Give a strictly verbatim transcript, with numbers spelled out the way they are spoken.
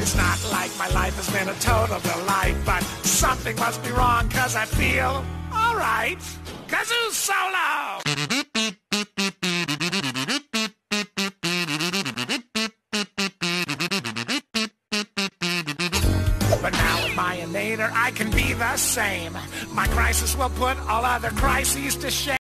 It's not like my life has been a total delight, but something must be wrong, cause I feel alright. Kazoo Solo! But now with my innator, I can be the same. My crisis will put all other crises to shame.